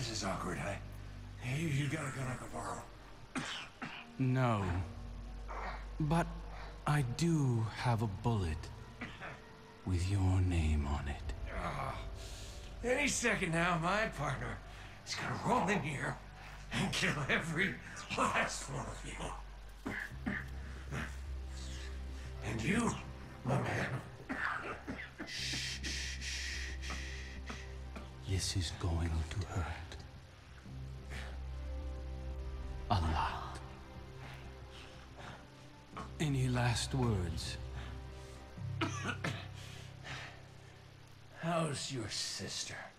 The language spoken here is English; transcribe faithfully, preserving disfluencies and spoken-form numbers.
This is awkward. I... You, you got a gun I can borrow? No. But I do have a bullet with your name on it. Oh, any second now, my partner is gonna roll in here and kill every last one of you. And you, my man. Shh, shh, shh. This is going to hurt. A lot. Any last words? How's your sister?